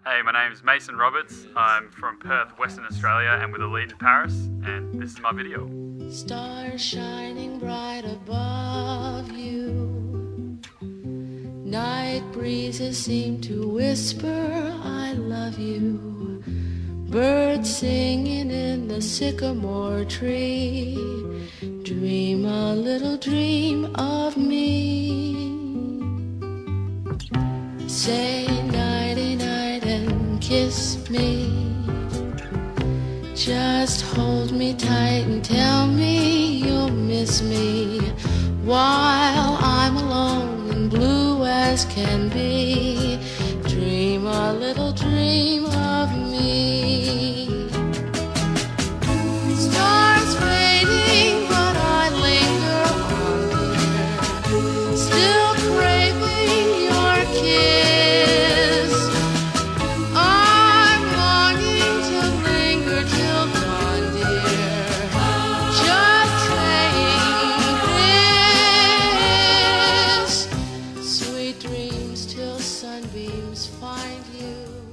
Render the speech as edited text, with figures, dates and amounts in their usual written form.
Hey, my name's Mason Roberts. I'm from Perth, Western Australia, and with a lead in Paris, and this is my video. Stars shining bright above you. Night breezes seem to whisper, I love you. Birds singing in the sycamore tree. Dream a little dream of me. Say nighty night and kiss me. Just hold me tight and tell me you'll miss me while I'm alone and blue as can be. Dream a little dream of me. Stars fading, but I linger on, dear, still craving your kiss. I'm longing to linger till dawn, dear, just saying this. Sweet dreams till sunbeams find you.